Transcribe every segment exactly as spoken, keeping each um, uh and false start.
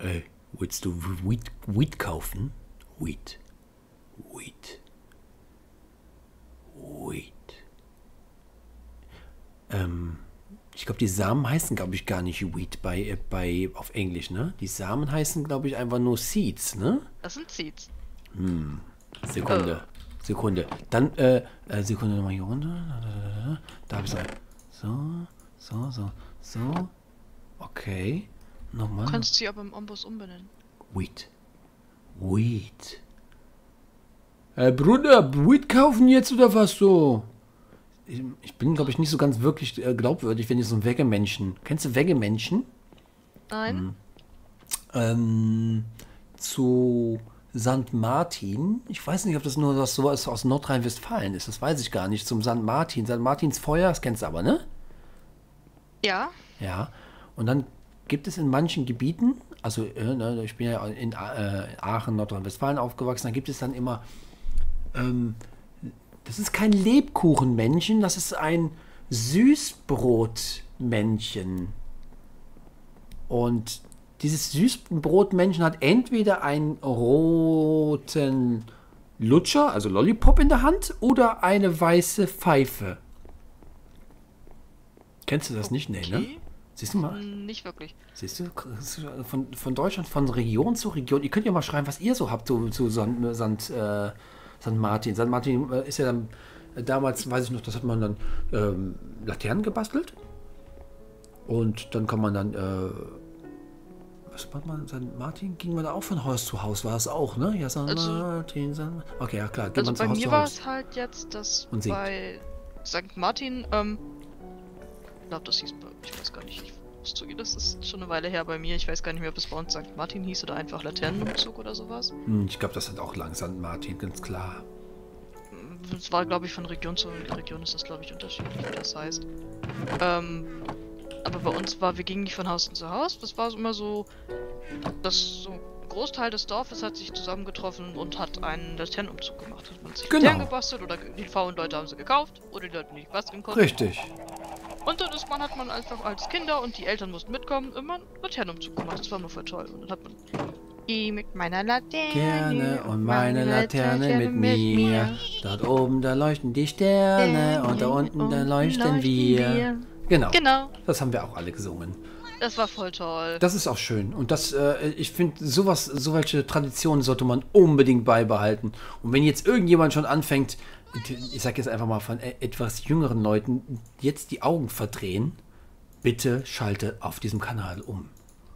Ey, willst du Weed, Weed kaufen? Weed. Weed. Weed. Ähm, ich glaube, die Samen heißen, glaube ich, gar nicht Weed bei, äh, bei, auf Englisch, ne? Die Samen heißen, glaube ich, einfach nur Seeds, ne? Das sind Seeds. Hm, Sekunde. Oh. Sekunde. Dann, äh, äh Sekunde nochmal hier runter. Da habe ich so. So, so, so, so. Okay. Nochmal. Du kannst sie aber im Ombus umbenennen. Weed. Weed. Äh, Bruder, Weed kaufen jetzt oder was so? Ich, ich bin, glaube ich, nicht so ganz wirklich äh, glaubwürdig, wenn ich so ein Weggemenschen. Kennst du Weggemenschen? Nein. Hm. Ähm, zu Sankt Martin. Ich weiß nicht, ob das nur was sowas aus Nordrhein-Westfalen ist. Das weiß ich gar nicht. Zum Sankt Martin. Sankt Martins Feuer, das kennst du aber, ne? Ja. Ja. Und dann gibt es in manchen Gebieten, also äh, ne, ich bin ja in äh, Aachen, Nordrhein-Westfalen aufgewachsen, da gibt es dann immer, ähm, das ist kein Lebkuchenmännchen, das ist ein Süßbrotmännchen. Und dieses Süßbrotmännchen hat entweder einen roten Lutscher, also Lollipop in der Hand, oder eine weiße Pfeife. Kennst du das nicht? Nee, ne? Siehst du mal? Nicht wirklich. Siehst du, von, von Deutschland, von Region zu Region. Ihr könnt ja mal schreiben, was ihr so habt zu, zu Sankt, Sankt, äh, Sankt Martin. Sankt Martin äh, ist ja dann, äh, damals, weiß ich noch, das hat man dann ähm, Laternen gebastelt. Und dann kann man dann, äh, was macht man? Sankt Martin ging man da auch von Haus zu Haus, war es auch, ne? Ja, Sankt also, Martin, Sankt Martin. Okay, ja klar, geht also man zu bei Haus mir zu war Haus. es halt jetzt, dass Und bei Sankt Martin, ähm, ich glaube, das hieß, ich weiß gar nicht, ich muss zugeben, das ist schon eine Weile her bei mir. Ich weiß gar nicht mehr, ob es bei uns Sankt Martin hieß oder einfach Laternenumzug oder sowas. Hm, ich glaube, das hat auch lang Sankt Martin, ganz klar. Es war, glaube ich, von Region zu Region ist das, glaube ich, unterschiedlich, wie das heißt. Ähm, aber bei uns war, wir gingen nicht von Haus zu Haus. Das war immer so, dass so ein Großteil des Dorfes hat sich zusammengetroffen und hat einen Laternenumzug gemacht. Hat man sich Genau. Laternen gebastelt oder die faulen Leute haben sie gekauft oder die Leute, die nicht basteln konnten. Richtig. Und dann ist man, hat man einfach als Kinder und die Eltern mussten mitkommen, immer einen Laternenumzug gemacht. Das war immer voll toll. Und dann hat man die mit meiner Laterne. Gerne und meine Laterne mit mir. Dort oben, da leuchten die Sterne und da unten, da leuchten wir. Genau. Genau. Das haben wir auch alle gesungen. Das war voll toll. Das ist auch schön. Und das, äh, ich finde, sowas, solche Traditionen sollte man unbedingt beibehalten. Und wenn jetzt irgendjemand schon anfängt, ich sage jetzt einfach mal von etwas jüngeren Leuten, jetzt die Augen verdrehen, bitte schalte auf diesem Kanal um.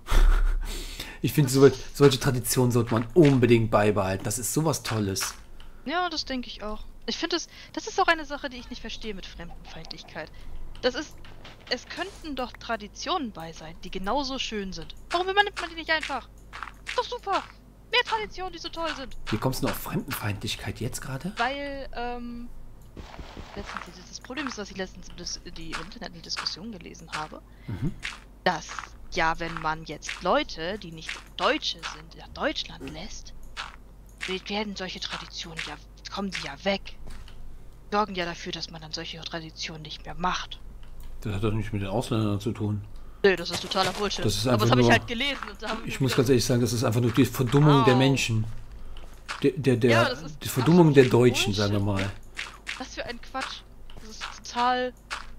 Ich finde, so, solche Traditionen sollte man unbedingt beibehalten. Das ist sowas Tolles. Ja, das denke ich auch. Ich finde, das, das ist auch eine Sache, die ich nicht verstehe mit Fremdenfeindlichkeit. Das ist, es könnten doch Traditionen bei sein, die genauso schön sind. Warum nimmt man die nicht einfach? Ist doch super. Mehr Traditionen, die so toll sind. Wie kommst du denn auf Fremdenfeindlichkeit jetzt gerade? Weil, ähm, letztens, das Problem ist, dass ich letztens die Internet eine Diskussion gelesen habe, mhm. dass, ja, wenn man jetzt Leute, die nicht Deutsche sind, nach Deutschland lässt, werden solche Traditionen ja, kommen die ja weg. Sorgen ja dafür, dass man dann solche Traditionen nicht mehr macht. Das hat doch nichts mit den Ausländern zu tun. Nö, das ist totaler Bullshit. Das ist aber das habe ich halt gelesen. Und da ich muss ganz ehrlich sagen, das ist einfach nur die Verdummung oh. der Menschen. Der, der, der, ja, die Verdummung der Deutschen, Bullshit. Sagen wir mal. Was für ein Quatsch. Das ist total...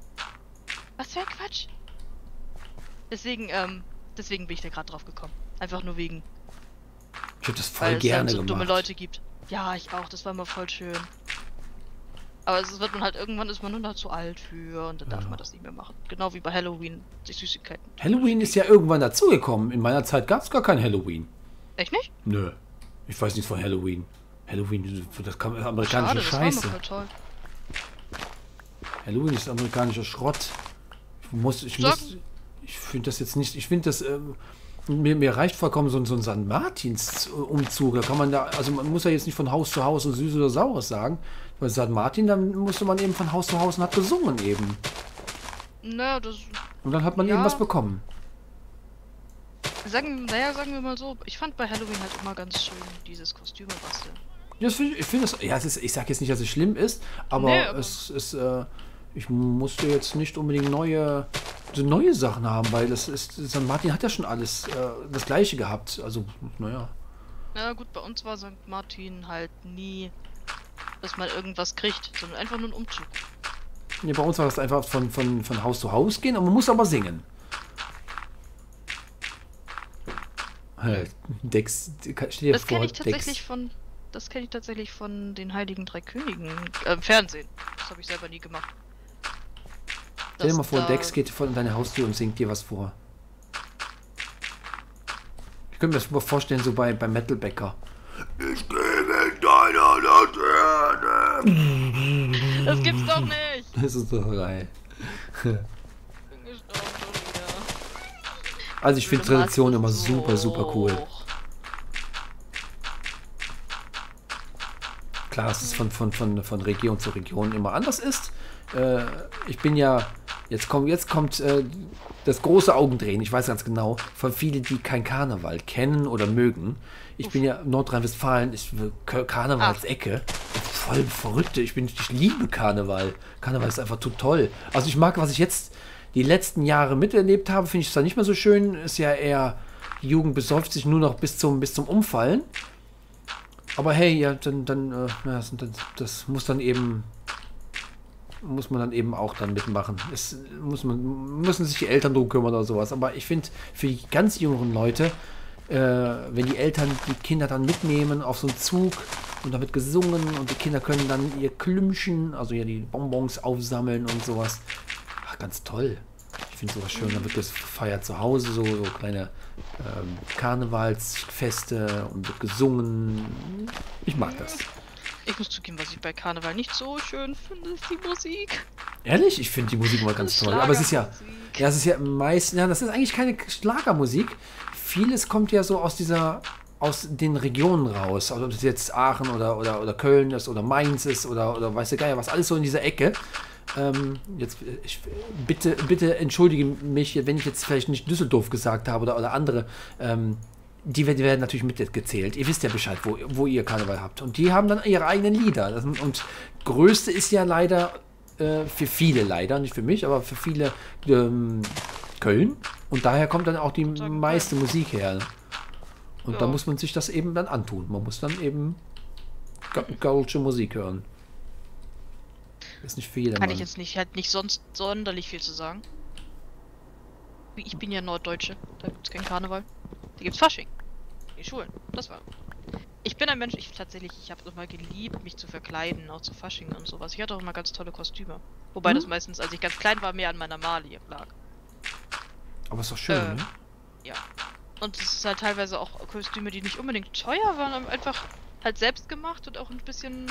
Was für ein Quatsch. Deswegen, ähm, deswegen bin ich da gerade drauf gekommen. Einfach nur wegen... Ich hab das voll weil gerne es dann so gemacht. dumme Leute gibt. Ja, ich auch. Das war immer voll schön. Aber es wird man halt, irgendwann ist man nur noch zu alt für und dann ja. darf man das nicht mehr machen. Genau wie bei Halloween, die Süßigkeiten. Halloween ist ja irgendwann dazugekommen. In meiner Zeit gab es gar kein Halloween. Echt nicht? Nö. Ich weiß nichts von Halloween. Halloween, das kam amerikanische Schade, Scheiße. Das war toll. Halloween ist amerikanischer Schrott. Ich muss, ich muss, ich finde das jetzt nicht, ich finde das, ähm, mir, mir reicht vollkommen so, so ein Sankt Martins Umzug. Da kann man da, also man muss ja jetzt nicht von Haus zu Haus und süß oder saures sagen. Bei Sankt Martin, dann musste man eben von Haus zu Haus und hat gesungen eben. Naja, das... Und dann hat man ja. eben was bekommen. Sagen, naja, sagen wir mal so, ich fand bei Halloween halt immer ganz schön dieses Kostüme basteln. Ja, das find, ich finde das, ja, es ist, ich sage jetzt nicht, dass es schlimm ist, aber, nee, aber es ist, äh, ich musste jetzt nicht unbedingt neue, so neue Sachen haben, weil das ist, Sankt Martin hat ja schon alles äh, das Gleiche gehabt. Also, naja. Na gut, bei uns war Sankt Martin halt nie, dass man irgendwas kriegt, sondern einfach nur ein Umzug. Ja, bei uns war das einfach von, von, von Haus zu Haus gehen, aber man muss aber singen. Halt, Dex, steht dir Das vor, kenne ich tatsächlich Dex. von, das kenne ich tatsächlich von den Heiligen Drei Königen äh, im Fernsehen. Das habe ich selber nie gemacht. Stell dir mal Dass vor, da- Dex geht vor deine Haustür und singt dir was vor. Ich könnte mir das mal vorstellen, so bei, bei Metalbäcker. Ich gehe in deiner Laterne. Das gibt's doch nicht! Das ist doch geil. Bin gestorben schon wieder. Also ich finde Du machst Tradition es immer so super, super cool. hoch. Klar, dass es von, von, von, von Region zu Region immer anders ist. Äh, ich bin ja, jetzt kommt, jetzt kommt äh, das große Augendrehen, ich weiß ganz genau, von vielen, die kein Karneval kennen oder mögen. Ich Uff. bin ja Nordrhein-Westfalen, ist Karnevalsecke. Voll verrückte, ich, bin, ich liebe Karneval. Karneval ist einfach so toll. Also ich mag, was ich jetzt die letzten Jahre miterlebt habe, finde ich es zwar nicht mehr so schön, ist ja eher, die Jugend besäuft sich nur noch bis zum, bis zum Umfallen. Aber hey, ja, dann, dann, äh, ja, das, das, das muss dann eben, muss man dann eben auch dann mitmachen. Es muss man, müssen sich die Eltern drum kümmern oder sowas. Aber ich finde, für die ganz jüngeren Leute, äh, wenn die Eltern die Kinder dann mitnehmen auf so einen Zug und damit gesungen und die Kinder können dann ihr Klümpchen, also ja die Bonbons aufsammeln und sowas. Ach, ganz toll. Ich finde sowas schön. Dann wird das feiert zu Hause, so, so kleine ähm, Karnevalsfeste und wird gesungen. Ich mag das. Ich muss zugeben, was ich bei Karneval nicht so schön finde, ist die Musik. Ehrlich? Ich finde die Musik mal ganz toll. Aber es ist ja, Schlagermusik. ja, es ist ja meistens, ja, das ist eigentlich keine Schlagermusik. Vieles kommt ja so aus dieser, aus den Regionen raus. Also ob es jetzt Aachen oder, oder, oder Köln ist oder Mainz ist oder, oder weiß der Geier was, alles so in dieser Ecke. Ähm, jetzt, ich, bitte, bitte entschuldige mich, wenn ich jetzt vielleicht nicht Düsseldorf gesagt habe oder, oder andere. Ähm, die, werden- die werden natürlich mitgezählt. Ihr wisst ja Bescheid, wo, wo ihr Karneval habt. Und die haben dann ihre eigenen Lieder. Das, und größte ist ja leider, äh, für viele leider, nicht für mich, aber für viele ähm, Köln. Und daher kommt dann auch die sagen meiste Musik her. Und Ja. da muss man sich das eben dann antun. Man muss dann eben kölsche Musik hören. Ist nicht für jedermann. Kann ich jetzt nicht, halt nicht sonst sonderlich viel zu sagen. Ich bin ja Norddeutsche, da gibt's keinen Karneval. Da gibt's Fasching. Die Schulen, das war. Ich bin ein Mensch, ich tatsächlich, ich habe immer geliebt, mich zu verkleiden, auch zu Fasching und sowas. Ich hatte auch immer ganz tolle Kostüme. Wobei Hm? das meistens, als ich ganz klein war, mehr an meiner Malie lag. Aber ist doch schön, Äh, ne? Ja. Und es ist halt teilweise auch Kostüme, die nicht unbedingt teuer waren, aber einfach halt selbst gemacht und auch ein bisschen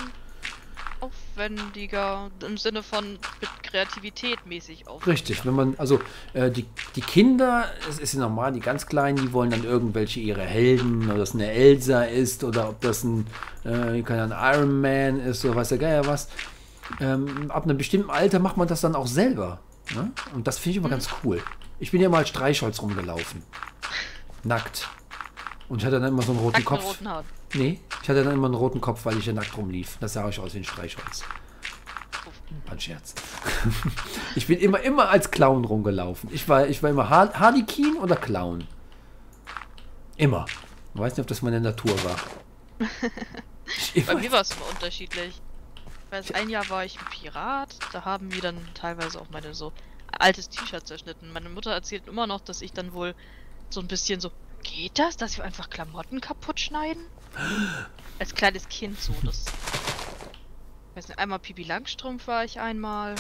aufwendiger im Sinne von mit Kreativität mäßig aufwendiger. Richtig, wenn man, also äh, die, die Kinder, es ist ja normal, die ganz Kleinen, die wollen dann irgendwelche ihre Helden, ob das eine Elsa ist oder ob das ein, äh, keine Ahnung, Iron Man ist oder weiß der Geier was. Ähm, ab einem bestimmten Alter macht man das dann auch selber. Ne? Und das finde ich immer Mhm. ganz cool. Ich bin ja mal als Streichholz rumgelaufen. Nackt. Und ich hatte dann immer so einen roten Nackt mit Kopf. roten Haaren. Nee, ich hatte dann immer einen roten Kopf, weil ich ja nackt rumlief. Das sah ich aus wie ein Streichholz. War ein Scherz. Ich bin immer, immer als Clown rumgelaufen. Ich war, ich war immer Har Harlequin oder Clown. Immer. Ich weiß nicht, ob das meine Natur war. Ich Bei immer, mir war es immer unterschiedlich. Ich weiß, ein Jahr war ich ein Pirat, da haben wir dann teilweise auch meine so altes T-Shirt zerschnitten. Meine Mutter erzählt immer noch, dass ich dann wohl so ein bisschen so, geht das, dass wir einfach Klamotten kaputt schneiden? Als kleines Kind so, das... Ich weiß nicht, einmal Pipi Langstrumpf war ich einmal.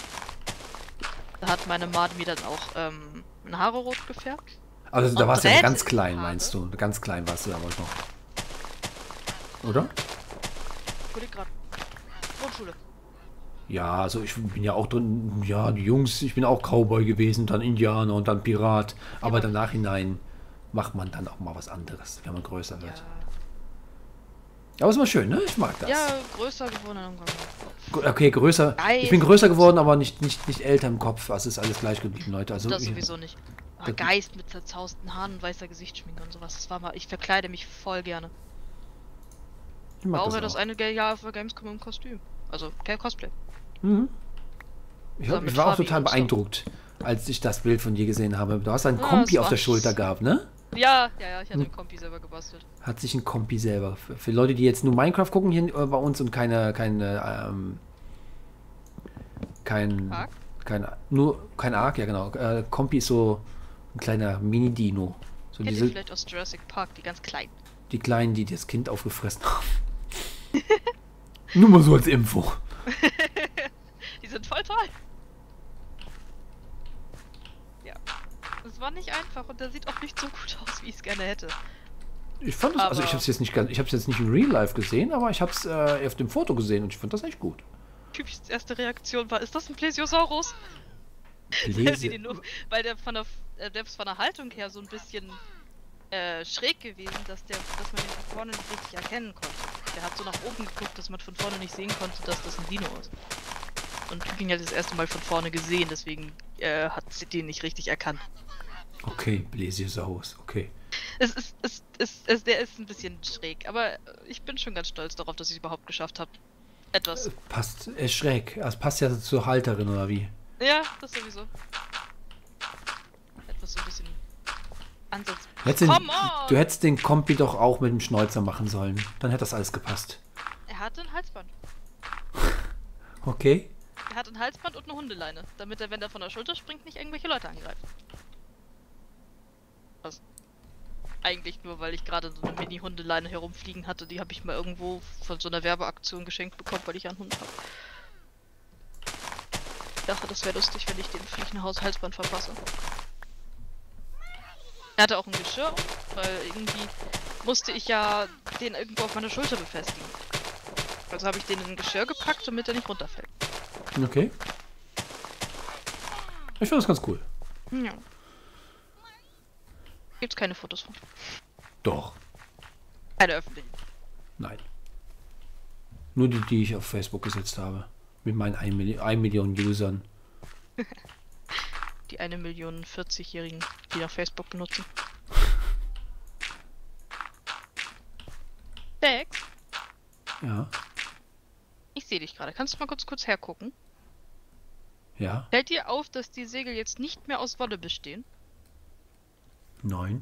Da hat meine Made mir dann auch ähm, Haare rot gefärbt. also da und warst du ja Drähte ganz in die klein, Haare. meinst du? Ganz klein warst du damals noch. Oder? Ich wurde gerade Grundschule. Ja, also ich bin ja auch drin, ja, die Jungs, ich bin auch Cowboy gewesen, dann Indianer und dann Pirat. Aber Ja. im Nachhinein macht man dann auch mal was anderes, wenn man größer wird. Ja, Aber ist mal schön, ne? Ich mag das. ja größer geworden im Kopf. G- Okay, größer. Geist. Ich bin größer geworden, aber nicht, nicht, nicht älter im Kopf. Es ist alles gleich geblieben, Leute. Also Das ich, sowieso nicht. Ah, Das- Geist mit zerzausten Haaren und weißer Gesichtsschminke und sowas. Das war mal. Ich verkleide mich voll gerne. ich mag War auch das ja das auch. eine Jahr für Gamescom im Kostüm. Also kein Cosplay. Mhm. Ich, hab, ich war auch total beeindruckt, als ich das Bild von dir gesehen habe. Du hast einen Ah, Kompi das auf war- der Schulter gehabt, ne? Ja, ja, ja, ich hatte den Kompi selber gebastelt. Hat sich ein Kompi selber. Für, für Leute, die jetzt nur Minecraft gucken hier äh, bei uns und keine, keine, ähm, kein, Ark? kein, nur, kein Ark, ja genau. Äh, Kompi ist so ein kleiner Mini-Dino. So Kennt ihr diese, vielleicht aus Jurassic Park, die ganz kleinen? die Kleinen, die das Kind aufgefressen haben. Nur mal so als Info. Die sind voll toll. Ja. Das war nicht einfach und der sieht auch nicht so gut aus, wie ich es gerne hätte. Ich fand das, also ich Aber- habe es jetzt nicht ganz, ich habe es jetzt nicht in Real Life gesehen, aber ich habe es äh, auf dem Foto gesehen und ich fand das echt gut. Typisch erste Reaktion war, ist das ein Plesiosaurus? Weil, sie Lese. den nur, weil der von der, äh, der ist von der Haltung her so ein bisschen äh, schräg gewesen, dass der, dass man den von vorne nicht richtig erkennen konnte. Der hat so nach oben geguckt, dass man von vorne nicht sehen konnte, dass das ein Dino ist. Und Typing hat das erste Mal von vorne gesehen, deswegen äh, hat sie den nicht richtig erkannt. Okay, Plesiosaurus, okay. Es ist, es, es, es, der ist ein bisschen schräg, aber äh, ich bin schon ganz stolz darauf, dass ich es überhaupt geschafft habe. Etwas. Passt, er ist schräg. Das passt ja zur Halterin, oder wie? Ja, das sowieso. Etwas so ein bisschen Ansatz. Hättest den, Come on! du hättest den Kompi doch auch mit dem Schnäuzer machen sollen. Dann hätte das alles gepasst. Er hatte ein Halsband. Okay. Er hat ein Halsband und eine Hundeleine, damit er, wenn er von der Schulter springt, nicht irgendwelche Leute angreift. Was? Eigentlich nur, weil ich gerade so eine Mini-Hundeleine herumfliegen hatte. Die habe ich mal irgendwo von so einer Werbeaktion geschenkt bekommen, weil ich einen Hund habe. Ich dachte, das wäre lustig, wenn ich dem Viech ein Haus Halsband verpasse. Er hatte auch ein Geschirr, weil irgendwie musste ich ja den irgendwo auf meiner Schulter befestigen. Also habe ich den in ein Geschirr gepackt, damit er nicht runterfällt. Okay. Ich finde das ganz cool. Ja. Gibt's keine Fotos von. Doch. Keine öffentlichen. Nein. Nur die, die ich auf Facebook gesetzt habe. Mit meinen ein Milli ein Million Usern. Die eine Million vierzig-Jährigen, die nach Facebook benutzen. Dex, Ja. ich sehe dich gerade. Kannst du mal kurz kurz hergucken? Ja. Fällt dir auf, dass die Segel jetzt nicht mehr aus Wolle bestehen? Nein.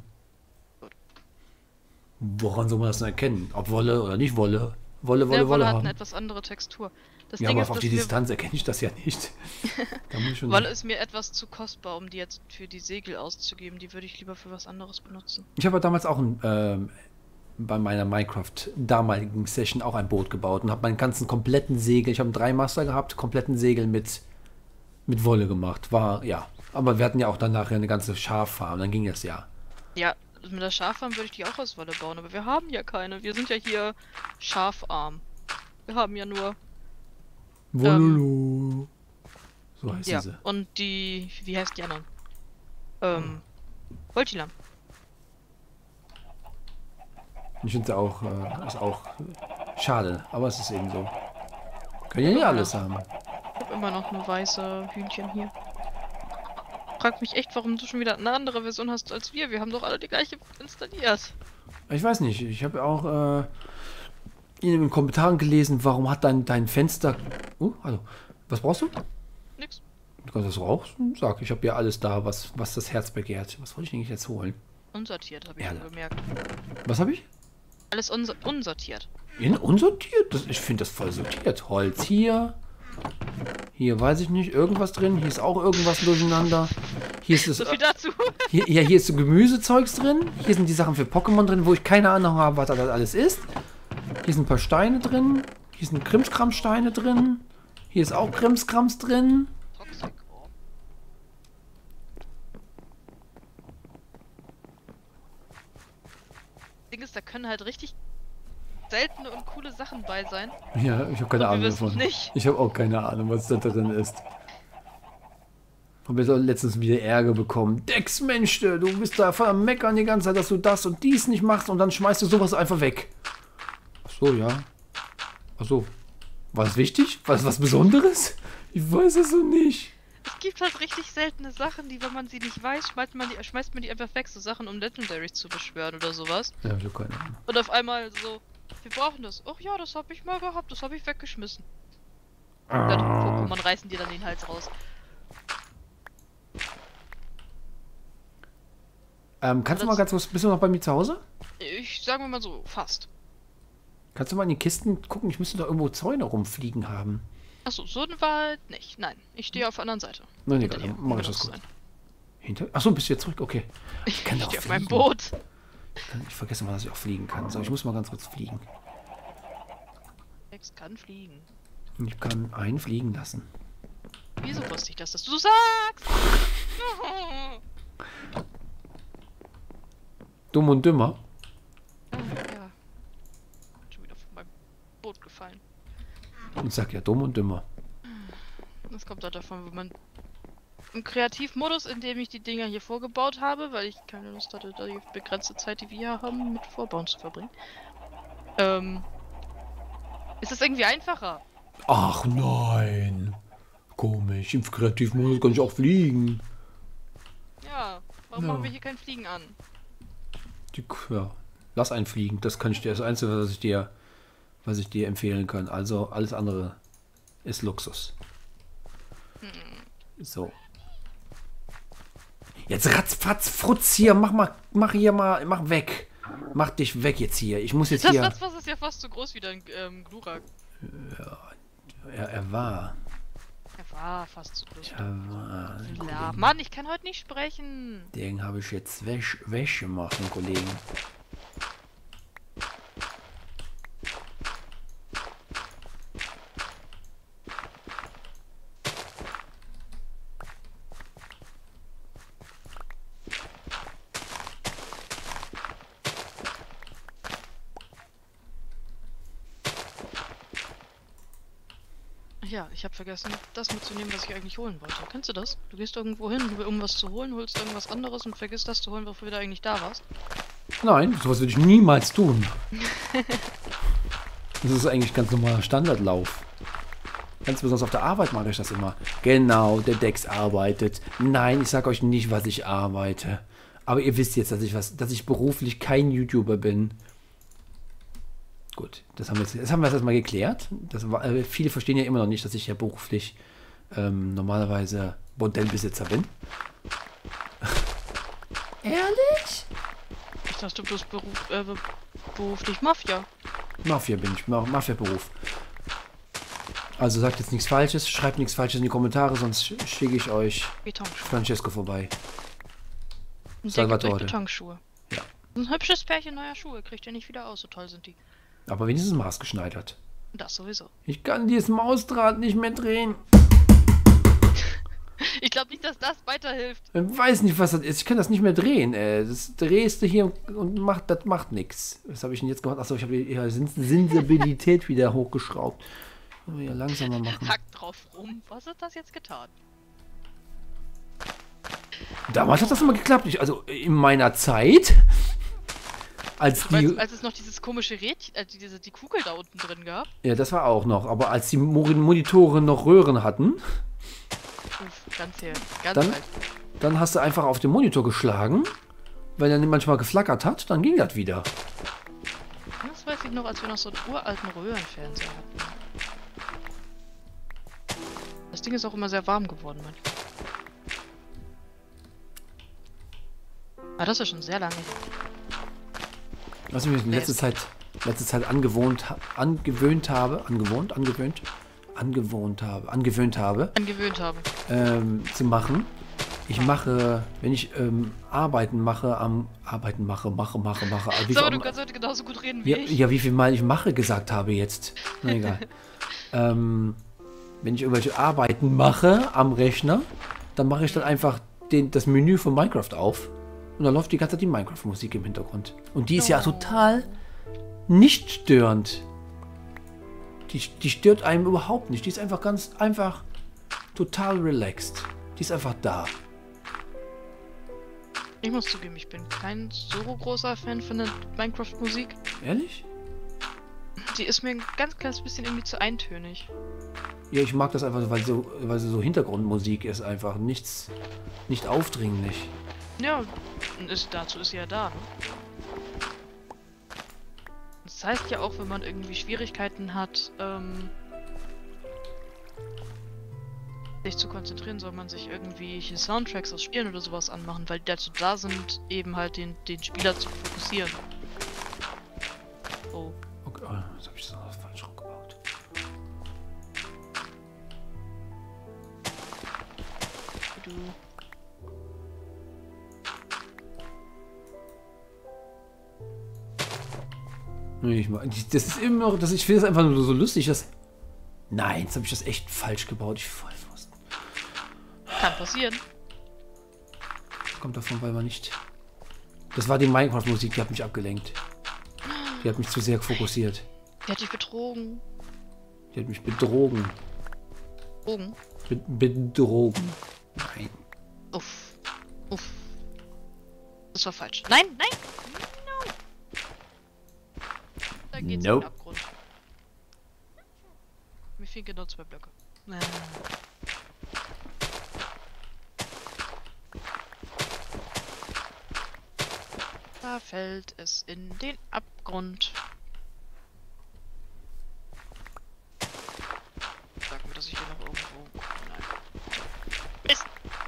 Woran soll man das denn erkennen? Ob Wolle oder nicht Wolle? Wolle, Wolle, Der Wolle Wolle hat haben. eine etwas andere Textur. Das Ja, Ding aber ist, auf dass die mir- Distanz erkenne ich das ja nicht. Da muss ich schon Wolle ist mir etwas zu kostbar, um die jetzt für die Segel auszugeben. Die würde ich lieber für was anderes benutzen. Ich habe damals auch ein, ähm, bei meiner Minecraft damaligen Session auch ein Boot gebaut und habe meinen ganzen kompletten Segel, ich habe einen Dreimaster gehabt, kompletten Segel mit, mit Wolle gemacht. War, ja. Aber wir hatten ja auch dann nachher eine ganze Schaffarm, dann ging das ja. Ja, mit der Schaffarm würde ich die auch aus Wolle bauen, aber wir haben ja keine. Wir sind ja hier schafarm. Wir haben ja nur. Wollolo. So heißen Ja, sie. und die. Wie heißt die anderen? Ähm. Voltilam. Ich finde es auch, äh, ist auch äh, schade, aber es ist eben so. Können ja nicht alles haben. Ich habe immer noch nur weiße Hühnchen hier. Frag mich echt, warum du schon wieder eine andere Version hast als wir. Wir haben doch alle die gleiche installiert. Ich weiß nicht, ich habe auch äh, in den Kommentaren gelesen, warum hat dein, dein Fenster... Uh, also, was brauchst du? Nix. Du kannst das rauchen? Sag, ich habe ja alles da, was, was das Herz begehrt. Was wollte ich eigentlich jetzt holen? Unsortiert, habe ich Erde. schon gemerkt. Was habe ich? Alles unso unsortiert. In, unsortiert? Das, ich finde das voll sortiert. Holz hier. Hier weiß ich nicht, irgendwas drin. Hier ist auch irgendwas durcheinander. Hier ist es... So viel dazu. Hier, ja, hier ist so Gemüsezeugs drin. Hier sind die Sachen für Pokémon drin, wo ich keine Ahnung habe, was das alles ist. Hier sind ein paar Steine drin. Hier sind Krimskramsteine drin. Hier ist auch Krimskrams drin. Toxic. Oh. Ding ist, da können halt richtig seltene und coole Sachen bei sein. Ja, ich habe keine Und wir Ahnung wissen davon. nicht. Ich habe auch keine Ahnung, was da drin ist. Habe jetzt auch letztens wieder Ärger bekommen. Dex, Mensch, du bist da voll am Meckern die ganze Zeit, dass du das und dies nicht machst und dann schmeißt du sowas einfach weg. Ach so, ja. Ach so. War das wichtig? War das was Besonderes? Ich weiß es so nicht. Es gibt halt richtig seltene Sachen, die, wenn man sie nicht weiß, schmeißt man die, schmeißt man die einfach weg. So Sachen, um Legendaries zu beschwören oder sowas. Ja, ich habe keine Ahnung. Und auf einmal so, wir brauchen das. Ach ja, das habe ich mal gehabt, das habe ich weggeschmissen. Dann Ah. Pokémon reißen dir dann den Hals raus. Ähm, kannst du Das- mal ganz kurz, bist du noch bei mir zu Hause? Ich sagen wir mal so, fast. Kannst du mal in die Kisten gucken? Ich müsste doch irgendwo Zäune rumfliegen haben. Achso, so ein Wald nicht. Nein, ich stehe auf der anderen Seite. Nein, Hinter egal, dir, dann um mach ich genau das zu kurz. sein. Hinter? Achso, bist du jetzt zurück? Okay. Ich kann doch stehe auf meinem fliegen. Boot. Ich vergesse mal, dass ich auch fliegen kann. So, ich muss mal ganz kurz fliegen. Max kann fliegen. Ich kann einen fliegen lassen. Wieso wusste ich das, dass du so sagst? Dumm und dümmer. Ah, ja. Schon wieder von meinem Boot gefallen. Ich sag ja dumm und dümmer. Das kommt halt davon, wenn man im Kreativmodus, in dem ich die Dinger hier vorgebaut habe, weil ich keine Lust hatte, da die begrenzte Zeit, die wir hier haben, mit Vorbauen zu verbringen. Ähm. Ist es irgendwie einfacher? Ach nein. Komisch. Im Kreativmodus kann ich auch fliegen. Ja. Warum Ja. machen wir hier kein Fliegen an? Die, ja. Lass einen fliegen. Das kann ich dir. Das Einzige, was ich dir, was ich dir empfehlen kann. Also alles andere ist Luxus. So. Jetzt ratzfatz, frutz hier. Mach mal, mach hier mal, mach weg. Mach dich weg jetzt hier. Ich muss jetzt Das hier. Ratzfass ist ja fast so groß wie dein ähm, Glurak. Er, er war. Er war fast so groß. Er war. Ja, Mann, ich kann heute nicht sprechen. Den habe ich jetzt Wäsche, Wäsche machen, Kollegen. Ja, ich habe vergessen, das mitzunehmen, was ich eigentlich holen wollte. Kennst du das? Du gehst irgendwo hin, um irgendwas zu holen, holst irgendwas anderes und vergisst das zu holen, wofür du eigentlich da warst. Nein, sowas würde ich niemals tun. Das ist eigentlich ganz normaler Standardlauf. Ganz besonders auf der Arbeit mache ich das immer. Genau, der Dex arbeitet. Nein, ich sage euch nicht, was ich arbeite. Aber ihr wisst jetzt, dass ich was, dass ich beruflich kein YouTuber bin. Gut, das haben wir jetzt, das haben wir jetzt erstmal geklärt. Das war, äh, viele verstehen ja immer noch nicht, dass ich ja beruflich ähm, normalerweise Bordellbesitzer bin. Ehrlich? Ich dachte, du bist beruf, äh, beruflich Mafia. Mafia bin ich, Ma Mafia-Beruf. Also sagt jetzt nichts Falsches, schreibt nichts Falsches in die Kommentare, sonst sch- schicke ich euch Betonschuhe. Francesco vorbei. Und der gibt Salvatore. euch Betonschuhe. Ja. Ein hübsches Pärchen neuer Schuhe. Kriegt ihr nicht wieder aus, so toll sind die. Aber wenigstens maßgeschneidert. Das sowieso. Ich kann dieses Mausdraht nicht mehr drehen. Ich glaube nicht, dass das weiterhilft. Ich weiß nicht, was das ist. Ich kann das nicht mehr drehen. Ey. Das drehst du hier und macht, das macht nichts. Was habe ich denn jetzt gemacht? Achso, ich habe die ja, Sen- Sensibilität wieder hochgeschraubt. Wollen wir ja langsamer machen. Hack drauf rum. Was hat das jetzt getan? Damals hat das immer geklappt. Ich, also in meiner Zeit, als die... Als, als es noch dieses komische Rädchen, äh, diese, die Kugel da unten drin gab. Ja, das war auch noch. Aber als die Mo- Monitore noch Röhren hatten, Uff, ganz hier. Ganz Dann- alt. dann hast du einfach auf den Monitor geschlagen. Weil er manchmal geflackert hat, dann ging das wieder. Das weiß ich noch, als wir noch so einen uralten Röhrenfernseher hatten. Das Ding ist auch immer sehr warm geworden manchmal. Ah, das ist schon sehr lange her. Was ich mir in letzter Zeit, letzte Zeit angewohnt, ha- angewöhnt habe, angewohnt, angewöhnt, angewohnt habe, angewöhnt habe, Angewöhnt habe. ähm, zu machen. Ich mache, wenn ich ähm, Arbeiten mache, am Arbeiten mache, mache, mache, mache. Wie So, aber viel- du kannst heute genauso gut reden wie ja, ich. ja, wie viel Mal ich mache gesagt habe jetzt. Na egal. ähm, wenn ich irgendwelche Arbeiten mache am Rechner, dann mache ich dann einfach den, das Menü von Minecraft auf. Und dann läuft die ganze Zeit die Minecraft-Musik im Hintergrund. Und die ist ja Oh. total nicht störend. Die, die stört einem überhaupt nicht. Die ist einfach ganz, einfach total relaxed. Die ist einfach da. Ich muss zugeben, ich bin kein so großer Fan von der Minecraft-Musik. Ehrlich? Die ist mir ein ganz kleines bisschen irgendwie zu eintönig. Ja, ich mag das einfach, weil so, weil sie so Hintergrundmusik ist einfach. Nichts, nicht aufdringlich. Ja, und ist, dazu ist sie ja da, ne? Das heißt ja auch, wenn man irgendwie Schwierigkeiten hat, ähm, sich zu konzentrieren, soll man sich irgendwelche Soundtracks aus Spielen oder sowas anmachen, weil die dazu da sind, eben halt den, den Spieler zu fokussieren. So. Okay, oh, jetzt habe ich das noch falsch rumgebaut. Du. Nee, ich mag, das ist immer noch, das, ich finde es einfach nur so lustig, dass... Nein, jetzt habe ich das echt falsch gebaut, ich Vollpfosten. Kann passieren. Kommt davon, weil man nicht... Das war die Minecraft-Musik, die hat mich abgelenkt. Die hat mich zu sehr fokussiert. Die hat dich betrogen. Die hat mich betrogen. Betrogen? Be bedrogen. Nein. Uff. Uff. Das war falsch. Nein, nein! No! Da geht's in Nope. den Abgrund. Mir fehlen genau zwei Blöcke. Äh. Da fällt es in den Abgrund. Sag mir, dass ich hier noch irgendwo... Nein. Mist!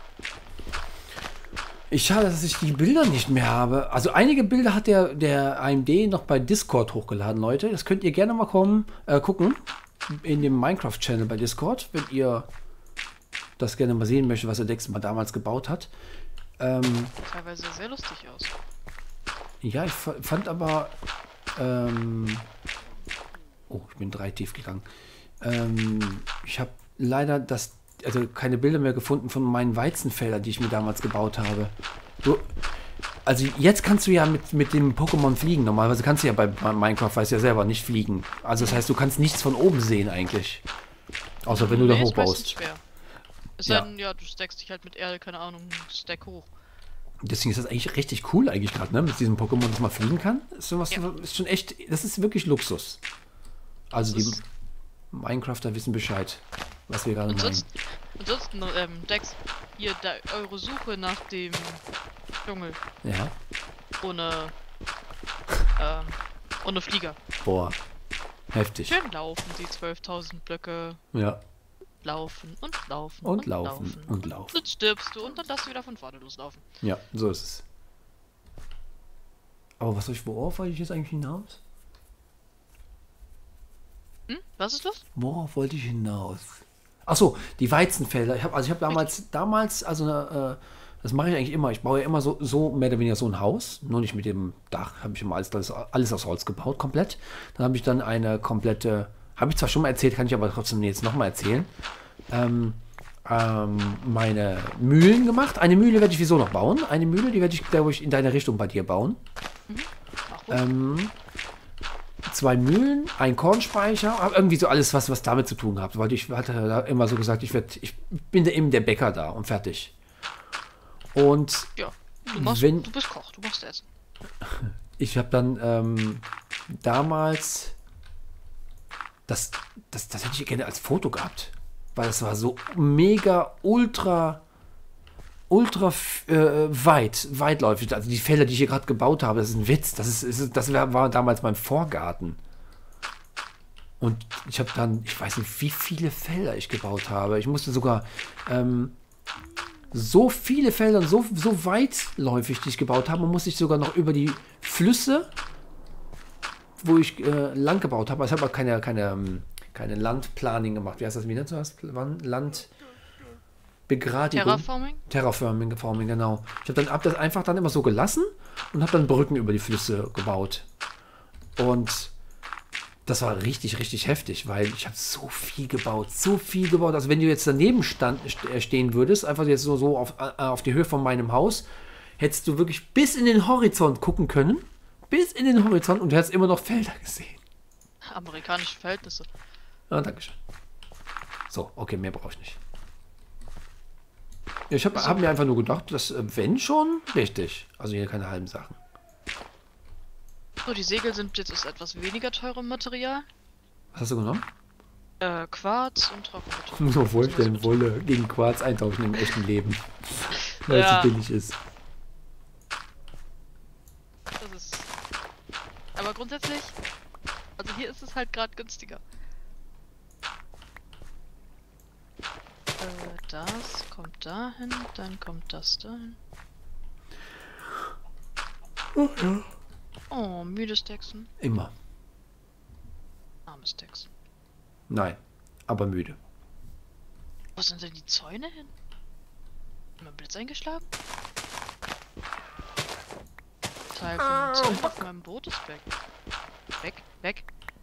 Ich schade, dass ich die Bilder nicht mehr habe. Also einige Bilder hat der, der A M D noch bei Discord hochgeladen, Leute. Das könnt ihr gerne mal kommen, äh, gucken. In dem Minecraft-Channel bei Discord, wenn ihr das gerne mal sehen möchtet, was der Dex mal damals gebaut hat. Ähm, Teilweise sehr lustig aus. ja, ich fa- fand aber... Ähm, oh, ich bin drei tief gegangen. Ähm, ich habe leider das, also keine Bilder mehr gefunden von meinen Weizenfeldern, die ich mir damals gebaut habe. Du, also jetzt kannst du ja mit, mit dem Pokémon fliegen. Normalerweise kannst du ja bei Minecraft, weiß ja selber, nicht fliegen. Also das heißt, du kannst nichts von oben sehen eigentlich. Außer wenn du da Nee, ist meistens hochbaust. schwer. Es Ja. sei denn, ja, du stackst dich halt mit Erde, keine Ahnung, einen Stack hoch. Deswegen ist das eigentlich richtig cool eigentlich gerade, ne? Mit diesem Pokémon, das man fliegen kann. Ist, sowas, Ja. ist schon echt, das ist wirklich Luxus. Also Das die ist- Minecrafter wissen Bescheid, was wir gerade meinen. Ansonsten, ansonsten ähm, Dex, hier, da, eure Suche nach dem Dschungel Ja. ohne, ähm, ohne Flieger. Boah. Heftig. Schön laufen, die zwölftausend Blöcke. Ja. Laufen und laufen Und laufen und laufen. Dann stirbst du und dann darfst du wieder von vorne loslaufen. Ja, so ist es. Aber was soll ich, worauf wollte ich jetzt eigentlich hinaus? Hm? Was ist los? Worauf wollte ich hinaus? Ach so, die Weizenfelder. Ich habe also ich habe damals damals also äh, das mache ich eigentlich immer. Ich baue ja immer so so mehr oder weniger so ein Haus, nur nicht mit dem Dach. Habe ich immer alles alles, alles aus Holz gebaut komplett. Dann habe ich dann eine komplette, habe ich zwar schon mal erzählt, kann ich aber trotzdem jetzt noch mal erzählen. Ähm, ähm, meine Mühlen gemacht. Eine Mühle werde ich wieso noch bauen. Eine Mühle, die werde ich, glaube ich, in deine Richtung bei dir bauen. Ach, gut. Ähm, zwei Mühlen, ein Kornspeicher, hab irgendwie so alles, was, was damit zu tun gehabt. Weil ich hatte da immer so gesagt, ich, werd, ich bin da eben der Bäcker da und fertig. Und Ja, du machst, wenn- du bist Koch, du machst Essen. ich habe dann ähm, damals das, das, das hätte ich gerne als Foto gehabt. Weil es war so mega ultra ultra f- äh, weit, weitläufig. Also die Felder, die ich hier gerade gebaut habe, das ist ein Witz. Das, ist, ist, das war war damals mein Vorgarten. Und ich habe dann, ich weiß nicht, wie viele Felder ich gebaut habe. Ich musste sogar ähm, so viele Felder, so, so weitläufig, die ich gebaut habe, musste ich sogar noch über die Flüsse, wo ich äh, lang gebaut habe. Also ich habe aber keine, keine, ähm, keine Landplaning gemacht. Wie heißt das? Wie nennt das? Landbegradigung. Terraforming? Terraforming, Forming, genau. Ich habe dann hab das einfach dann immer so gelassen und habe dann Brücken über die Flüsse gebaut. Und das war richtig, richtig heftig, weil ich habe so viel gebaut, so viel gebaut. Also wenn du jetzt daneben stand, st- stehen würdest, einfach jetzt so, so auf, äh, auf die Höhe von meinem Haus, hättest du wirklich bis in den Horizont gucken können. Bis in den Horizont und du hättest immer noch Felder gesehen. Amerikanische Verhältnisse. Ah, danke schön. So, okay, mehr brauche ich nicht. Ja, ich habe hab mir einfach nur gedacht, dass, äh, wenn schon, richtig. Also hier keine halben Sachen. So, die Segel sind jetzt aus etwas weniger teurem Material. Was hast du genommen? Äh, Quarz und Trockenbeton. Ich muss mir vorstellen, Wolle gegen Quarz eintauschen im echten Leben. Weil Ja. es so billig ist. Das ist. Aber grundsätzlich, also hier ist es halt gerade günstiger. Äh, das kommt dahin, dann kommt das dahin. Oh ja. Oh, müdes Dexen. Immer. Armes Dexen. Nein, aber müde. Wo sind denn die Zäune hin? Hat mein Blitz eingeschlagen? Teil von Zäunen auf meinem Boot ist weg. Weg, weg.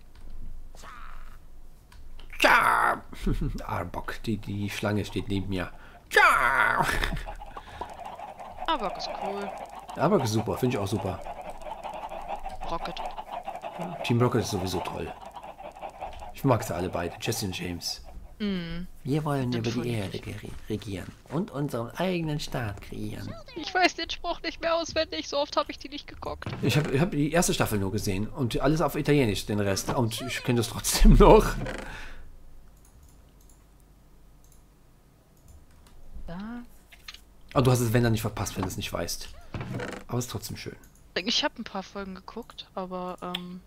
Ja! Arbok, die, die Schlange steht neben mir. Ja! Aber ist cool. Arbok ist super, finde ich auch super. Rocket. Team Rocket ist sowieso toll. Ich mag sie alle beide, Jesse und James. Mm. Wir wollen Sind über voll die Erde gere- regieren und unseren eigenen Staat kreieren. Ich weiß den Spruch nicht mehr auswendig, so oft habe ich die nicht geguckt. Ich habe ich hab die erste Staffel nur gesehen und alles auf Italienisch, den Rest. Und ich kenne das trotzdem noch. Da. Aber du hast es, wenn dann nicht verpasst, wenn du es nicht weißt. Aber es ist trotzdem schön. Ich habe ein paar Folgen geguckt, aber ähm.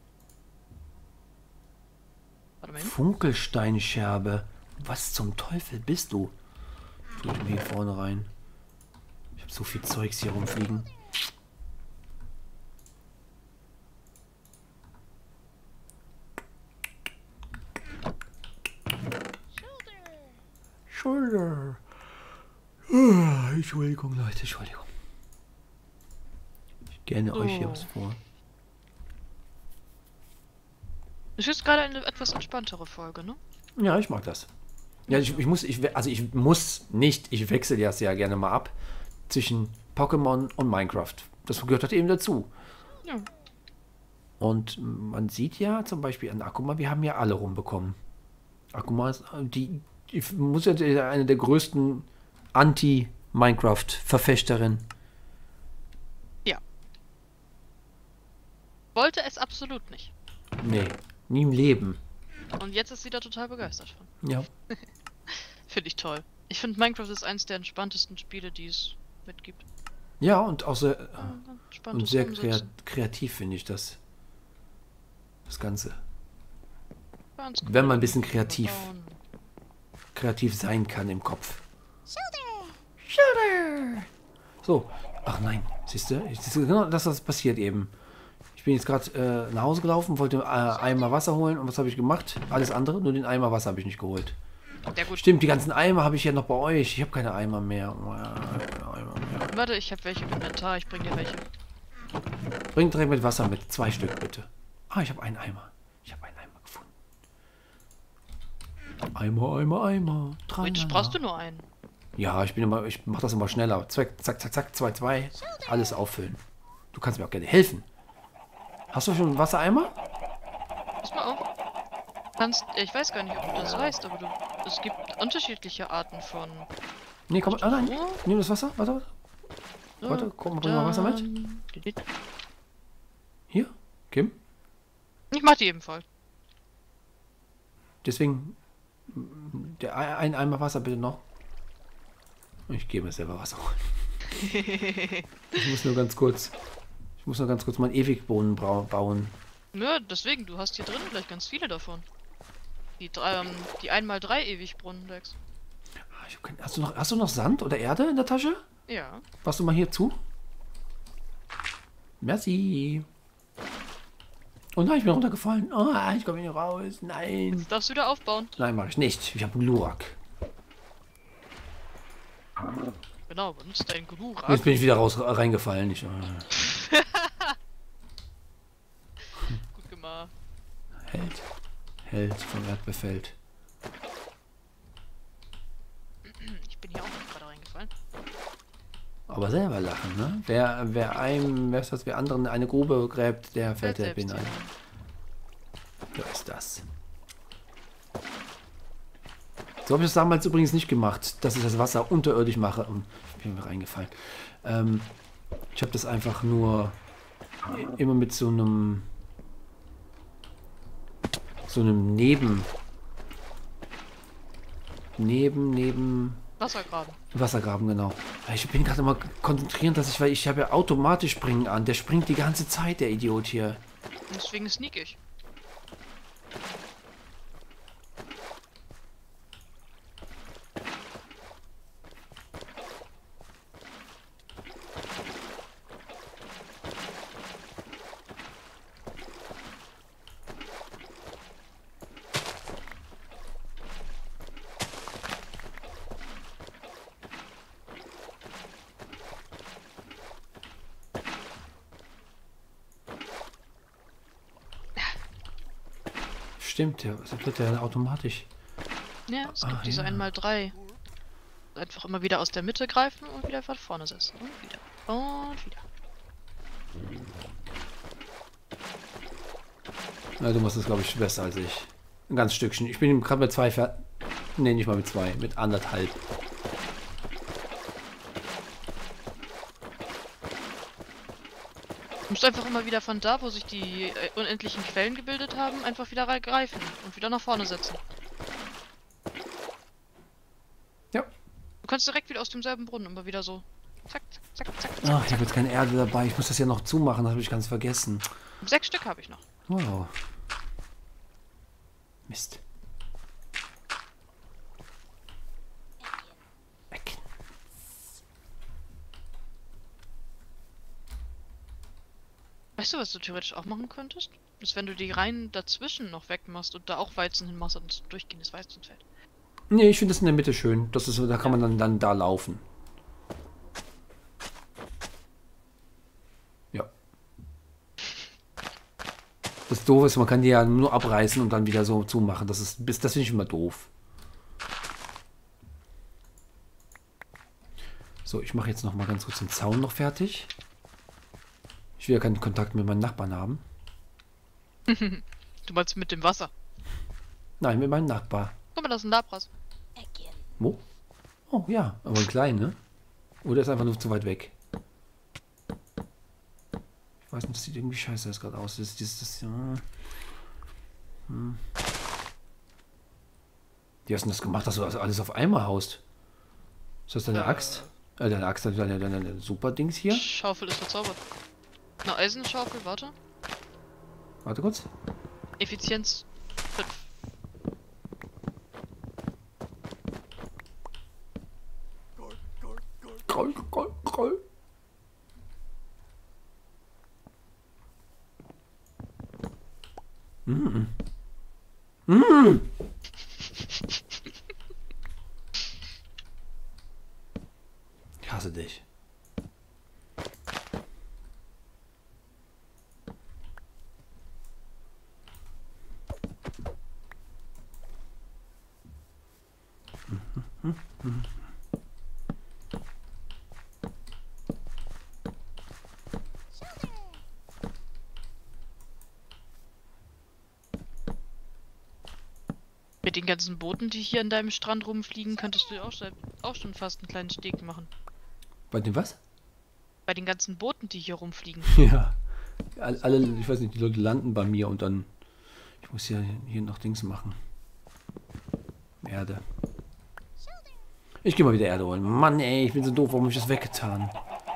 Warte mal hin. Funkelsteinscherbe. Was zum Teufel bist du? Tut mir hier vorne rein. Ich habe so viel Zeugs hier rumfliegen. Schulter. Ah, Entschuldigung, Leute, Entschuldigung. Ich gerne So. euch hier was vor. Es ist gerade eine etwas entspanntere Folge, ne? Ja, ich mag das. Ja, ich, ich muss, ich, we- also ich muss nicht, ich wechsle das ja gerne mal ab zwischen Pokémon und Minecraft. Das gehört halt eben dazu. Ja. Und man sieht ja zum Beispiel an Akuma, wir haben ja alle rumbekommen. Akuma ist, äh, die, die muss ja eine der größten Anti-Minecraft-Verfechterin. Wollte es absolut nicht. Nee, nie im Leben. Und jetzt ist sie da total begeistert von. Ja. Finde ich toll. Ich finde Minecraft ist eins der entspanntesten Spiele, die es mitgibt. Ja, und auch sehr, Ja, ganz und entspanntes sehr krea Umsetzen. kreativ finde ich das. Das Ganze. Ganz Wenn cool. man ein bisschen kreativ, Bauen. kreativ sein kann im Kopf. Shooter! So. Ach nein, siehst du? Ich- siehst du, genau das, was passiert eben. Ich bin jetzt gerade äh, nach Hause gelaufen, wollte äh, Eimer Wasser holen und was habe ich gemacht? Alles andere, nur den Eimer Wasser habe ich nicht geholt. Ja gut, Stimmt, die ganzen Eimer habe ich ja noch bei euch. Ich habe keine Eimer mehr. Keine Eimer mehr. warte, ich habe welche im Inventar, ich bring dir welche. Bring direkt mit Wasser mit. Zwei Stück bitte. Ah, ich habe einen Eimer. Ich habe einen Eimer gefunden. Eimer, Eimer, Eimer. Jetzt brauchst du nur einen. Ja, ich bin immer, ich mache das immer schneller. Zack, zack, zack, zack, zwei, zwei. Alles auffüllen. Du kannst mir auch gerne helfen. Hast du schon einen Wassereimer? Pass mal auf. Kannst, ich weiß gar nicht, ob du das weißt, aber du, es gibt unterschiedliche Arten von... Nee, komm, ah, nein. Oh, Nimm das Wasser. Warte, warte. so, Warte, guck mal, bring mal Wasser mit. dann- Hier, Kim. Ich mach die ebenfalls. Deswegen, mm, der, Ei- ein Eimer Wasser bitte noch. Ich gehe mir selber Wasser holen. Ich muss nur ganz kurz, ich muss nur ganz kurz meinen Ewigbohnen brau- bauen. Nö, deswegen, du hast hier drin gleich ganz viele davon. Die drei, ähm, die ein mal drei Ewigbrunnen-Decks. Ah, ich hab kein- Hast du noch, hast du noch Sand oder Erde in der Tasche? Ja. Machst du mal hier zu? Merci. Oh nein, ich bin runtergefallen. Oh, ich komme hier nicht raus. Nein. Jetzt darfst du wieder aufbauen. Nein, mache ich nicht. Ich habe einen Glurak. Genau, benutzt deinen Glurak. Jetzt bin ich wieder raus reingefallen. Ich, äh, Gut gemacht. Held. Held von Erdbefällt. Ich bin hier auch nicht gerade reingefallen. Aber selber lachen, ne? Wer, wer einem, wer ist das, wer anderen eine Grube gräbt, der fällt der selbst Bin ein. hinein. So ist das. So habe ich das damals übrigens nicht gemacht, dass ich das Wasser unterirdisch mache. Und ich bin mir reingefallen. Ähm, ich habe das einfach nur immer mit so einem so einem Neben Neben, neben Wassergraben. Wassergraben, genau. Ich bin gerade immer konzentriert, dass ich, weil ich habe ja automatisch springen an. Der springt die ganze Zeit, der Idiot hier. Deswegen sneak ich. Stimmt, ja. Das wird ja automatisch. Ja, es gibt Ah, diese ja. eins mal drei. Einfach immer wieder aus der Mitte greifen und wieder von vorne setzen. Und wieder. Und wieder. Na, du machst das, glaube ich, besser als ich. Ein ganz Stückchen. Ich bin gerade mit zwei Fer... Ne, nicht mal mit zwei. Mit anderthalb. Du musst einfach immer wieder von da, wo sich die äh, unendlichen Quellen gebildet haben, einfach wieder reingreifen und wieder nach vorne setzen. Ja. Du kannst direkt wieder aus demselben Brunnen immer wieder so. Zack, zack, zack, zack. zack. Ach, ich habe jetzt keine Erde dabei. Ich muss das ja noch zumachen. Das habe ich ganz vergessen. Sechs Stück habe ich noch. Wow. Mist. Weg. Weißt du, was du theoretisch auch machen könntest? Ist, wenn du die Reihen dazwischen noch wegmachst und da auch Weizen hinmachst und ein durchgehendes Weizenfeld. Nee, ich finde das in der Mitte schön. Das ist so, da kann man dann, dann da laufen. Ja. Das Doofe ist, man kann die ja nur abreißen und dann wieder so zumachen. Das ist, das finde ich immer doof. So, ich mache jetzt noch mal ganz kurz den Zaun noch fertig. Ich will ja keinen Kontakt mit meinen Nachbarn haben. Du meinst mit dem Wasser? Nein, mit meinem Nachbar. Guck mal, das ist ein Labras. Wo? Oh ja, aber ein klein, ne? Oder ist einfach nur zu weit weg? Ich weiß nicht, das sieht irgendwie scheiße das gerade aus. Das ist das, das, ja. Hm. Wie hast du das gemacht, dass du das alles auf einmal haust? Ist das deine Äh. Axt? Äh, deine Axt, deine, deine, deine Super-Dings hier? Schaufel ist verzaubert. Eine Eisenschaufel, warte. Warte kurz. Effizienz fünf. Groll, groll, groll. Mm. Mm. Ich hasse dich. Mit den ganzen Booten, die hier an deinem Strand rumfliegen, könntest du auch, auch schon fast einen kleinen Steg machen. Bei dem was? Bei den ganzen Booten, die hier rumfliegen. Ja. Alle, alle, ich weiß nicht, die Leute landen bei mir und dann. Ich muss ja hier noch Dings machen. Erde. Ich gehe mal wieder Erde holen. Mann, ey, ich bin so doof, warum hab ich das weggetan?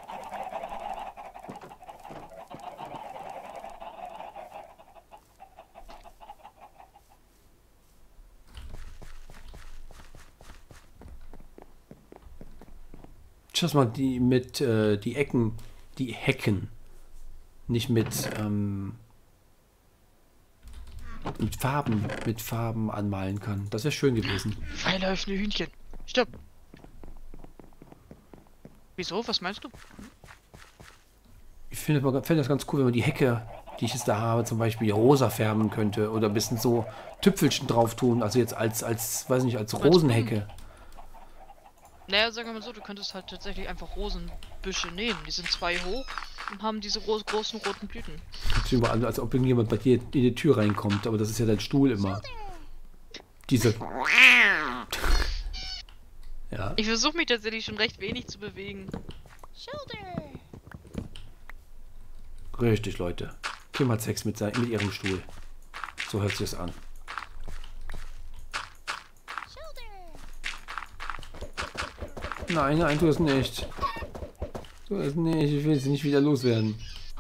Schau mal, die mit äh, die Ecken, die Hecken, nicht mit ähm, mit Farben, mit Farben anmalen kann. Das wäre schön gewesen. Freilaufende Hühnchen. Stopp. Wieso? Was meinst du? Ich finde find das ganz cool, wenn man die Hecke, die ich jetzt da habe, zum Beispiel rosa färben könnte oder ein bisschen so Tüpfelchen drauf tun. Also jetzt als, als weiß nicht, als Rosenhecke. Naja, sagen wir mal so, du könntest halt tatsächlich einfach Rosenbüsche nehmen. Die sind zwei hoch und haben diese gro großen roten Blüten. Sieht überall, als ob irgendjemand bei dir in die Tür reinkommt, aber das ist ja dein Stuhl immer. Diese. Ja. Ich versuche mich tatsächlich schon recht wenig zu bewegen. Richtig, Leute. Kim hat Sex mit, sein, mit ihrem Stuhl. So hört sich das an. Nein, nein, tu das nicht. Tu das nicht, ich will sie nicht wieder loswerden.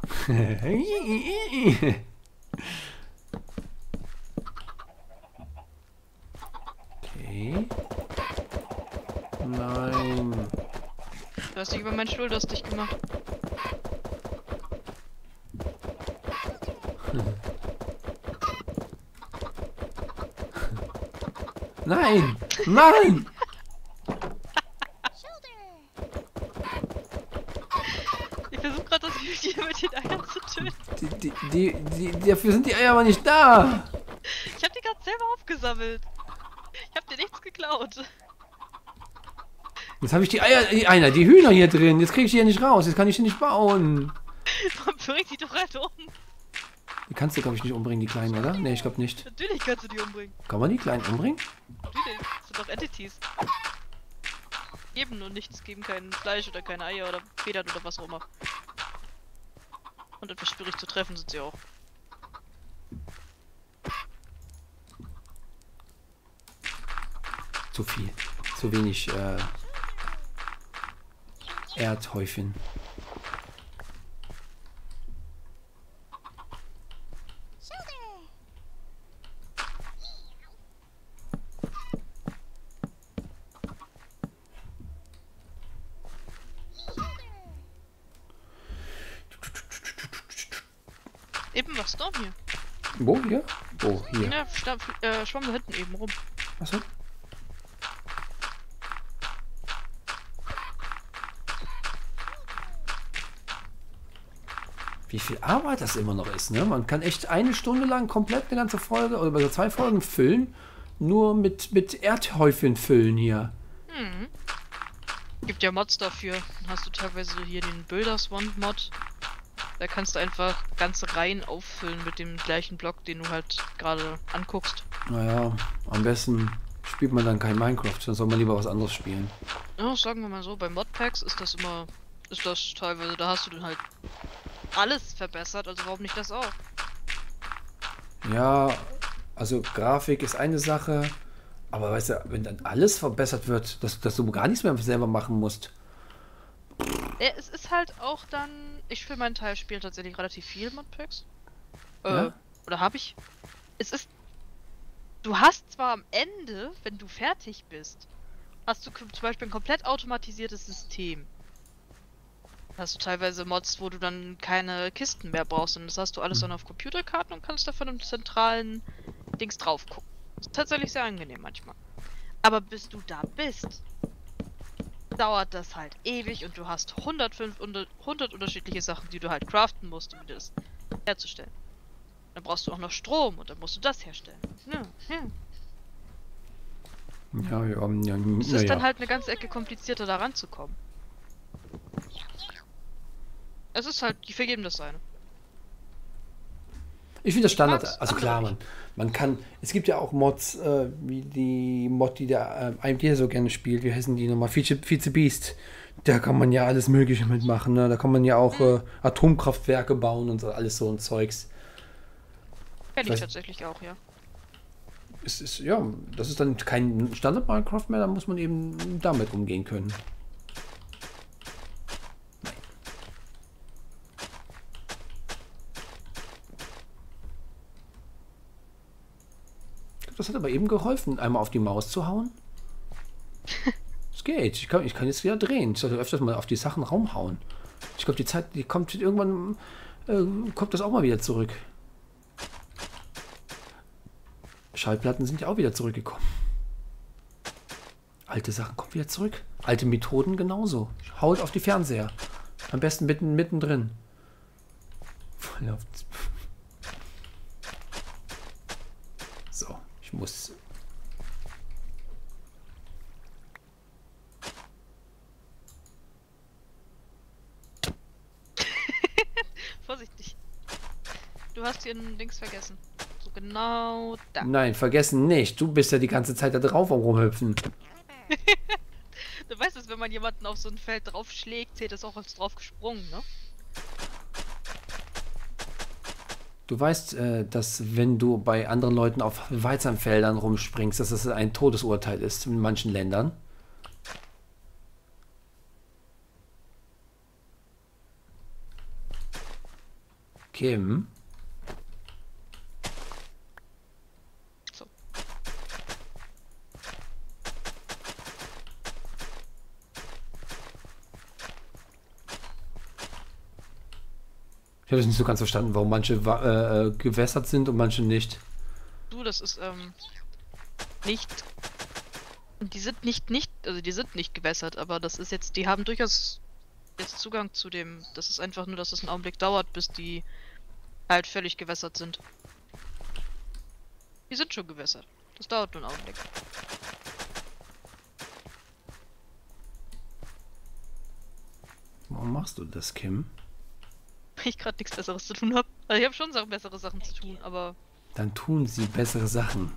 Okay. Nein. Du hast dich über meinen Stuhl lustig gemacht. Nein! Nein! Ich versuche gerade das Hühnchen mit den Eiern zu töten. Die, die, die, die, dafür sind die Eier aber nicht da! Ich hab die gerade aufgesammelt. Ich hab dir nichts geklaut. Jetzt habe ich die Eier, die Eier, die Hühner hier drin. Jetzt kriege ich die ja nicht raus. Jetzt kann ich die nicht bauen. Bring die doch halt um. Die kannst du, glaube ich, nicht umbringen, die Kleinen, oder? Nee, ich glaube nicht. Natürlich kannst du die umbringen. Kann man die Kleinen umbringen? Natürlich. Das sind doch Entities. Geben nur nichts, geben kein Fleisch oder keine Eier oder Federn oder was auch immer. Und etwas schwierig zu treffen sind sie auch. Zu viel. Zu wenig äh, Erdhäufchen. Eben was Storm hier. Wo? Hier? Wo? Hier. Ja, sta- äh, schwamm da hinten eben rum. Achso. Wie viel Arbeit das immer noch ist, ne? Man kann echt eine Stunde lang komplett eine ganze Folge oder bei so zwei Folgen füllen, nur mit, mit Erdhäufchen füllen hier. Hm. Gibt ja Mods dafür. Dann hast du teilweise hier den Builders Wand Mod. Da kannst du einfach ganze Reihen auffüllen mit dem gleichen Block, den du halt gerade anguckst. Naja, am besten spielt man dann kein Minecraft, dann soll man lieber was anderes spielen. Ja, sagen wir mal so, bei Modpacks ist das immer, ist das teilweise, da hast du dann halt alles verbessert, also warum nicht das auch? Ja, also Grafik ist eine Sache, aber weißt du, wenn dann alles verbessert wird, dass, dass du gar nichts mehr selber machen musst. Ja, es ist halt auch dann, ich für meinen Teil spiele tatsächlich relativ viel Modpacks. Äh, Ja? oder habe ich? Es ist, du hast zwar am Ende, wenn du fertig bist, hast du zum Beispiel ein komplett automatisiertes System. Hast du teilweise Mods, wo du dann keine Kisten mehr brauchst und das hast du alles dann auf Computerkarten und kannst da von einem zentralen Dings drauf gucken. Ist tatsächlich sehr angenehm manchmal. Aber bis du da bist, dauert das halt ewig und du hast hundertfünf, hundert unterschiedliche Sachen, die du halt craften musst, um das herzustellen. Dann brauchst du auch noch Strom und dann musst du das herstellen. Ja, ja. Ja, ja, ja. Es ja, ist ja. dann halt eine ganze Ecke komplizierter, da ranzukommen. Es ist halt, die vergeben das seine. Ich finde das Standard, mag's also klar, andere man, man kann, es gibt ja auch Mods, äh, wie die Mod, die der äh, I M D so gerne spielt, wie heißen die nochmal, Vize, Vize Beast, da kann man ja alles mögliche mitmachen, ne? Da kann man ja auch äh, Atomkraftwerke bauen und so, alles so ein Zeugs. Kenn ich weiß- tatsächlich auch, ja. Es ist, ja, das ist dann kein Standard-Minecraft mehr, da muss man eben damit umgehen können. Das hat aber eben geholfen, einmal auf die Maus zu hauen. Es geht. Ich kann, ich kann jetzt wieder drehen. Ich sollte öfters mal auf die Sachen raumhauen. Ich glaube, die Zeit, die kommt irgendwann, äh, kommt das auch mal wieder zurück. Schallplatten sind ja auch wieder zurückgekommen. Alte Sachen kommen wieder zurück. Alte Methoden genauso. Haut auf die Fernseher. Am besten mitten, mittendrin. Voll auf. So, ich muss. Vorsichtig. Du hast hier ein Dings vergessen. So genau da. Nein, vergessen nicht. Du bist ja die ganze Zeit da drauf am rumhüpfen. Du weißt es, wenn man jemanden auf so ein Feld draufschlägt, zählt das auch als drauf gesprungen, ne? Du weißt, äh, dass wenn du bei anderen Leuten auf Weizenfeldern rumspringst, dass das ein Todesurteil ist in manchen Ländern. Kim? So. Ich habe es nicht so ganz verstanden, warum manche wa- äh, äh, gewässert sind und manche nicht. Du, das ist, ähm, nicht. Die sind nicht, nicht, also die sind nicht gewässert, aber das ist jetzt, die haben durchaus jetzt Zugang zu dem. Das ist einfach nur, dass es einen Augenblick dauert, bis die halt völlig gewässert sind. Die sind schon gewässert. Das dauert nur einen Augenblick. Warum machst du das, Kim? Weil ich gerade nichts Besseres zu tun habe. Also ich habe schon Sachen, bessere Sachen zu tun, aber... Dann tun sie bessere Sachen.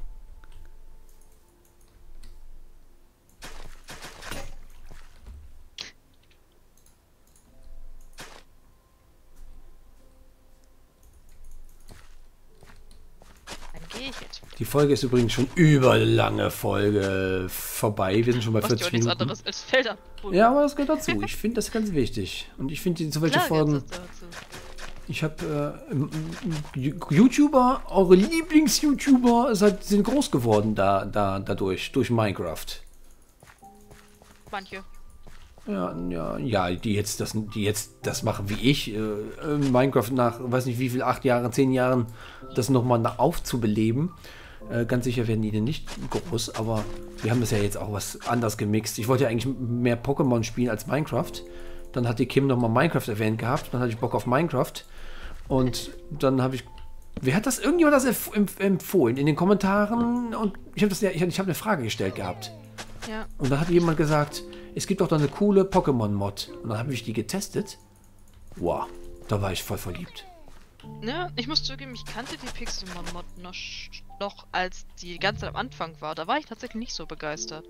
Dann gehe ich jetzt. Die Folge ist übrigens schon überlange Folge vorbei. Wir sind schon bei Was dir vierzig nichts Minuten. anderes als Felder. Ja, aber das gehört dazu. Ich finde das ganz wichtig. Und ich finde so welche Klar, Folgen... jetzt ist dazu. Ich habe äh, YouTuber, eure Lieblings-YouTuber seid- sind groß geworden da, da, dadurch, durch Minecraft. Manche. Ja, ja, ja, die jetzt das, die jetzt das machen wie ich, äh, äh, Minecraft nach, weiß nicht wie viel, acht Jahren, zehn Jahren, das nochmal aufzubeleben. Äh, ganz sicher werden die denn nicht groß, aber wir haben das ja jetzt auch was anders gemixt. Ich wollte ja eigentlich mehr Pokémon spielen als Minecraft. Dann hat die Kim nochmal Minecraft erwähnt gehabt, dann hatte ich Bock auf Minecraft. Und dann habe ich, wer hat das, irgendjemand das empf empf empfohlen in den Kommentaren? Und ich habe das ja, ich, ich habe eine Frage gestellt gehabt. Ja. Und da hat jemand gesagt, es gibt doch da eine coole Pokémon-Mod. Und dann habe ich die getestet. Wow, da war ich voll verliebt. Ne, ich muss zugeben, ich kannte die Pixelmon-Mod noch, noch als die ganze am Anfang war. Da war ich tatsächlich nicht so begeistert.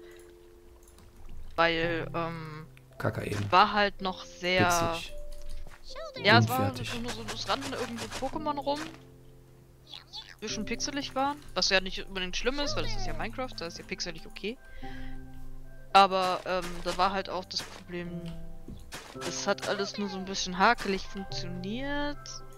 Weil, ähm, Kacke eben. war halt noch sehr... Witzig. Ja, es war Unfertig. nur so, es rannten irgendwo Pokémon rum, die schon pixelig waren, was ja nicht unbedingt schlimm ist, weil das ist ja Minecraft, da ist ja pixelig okay. Aber ähm, da war halt auch das Problem, es hat alles nur so ein bisschen hakelig funktioniert.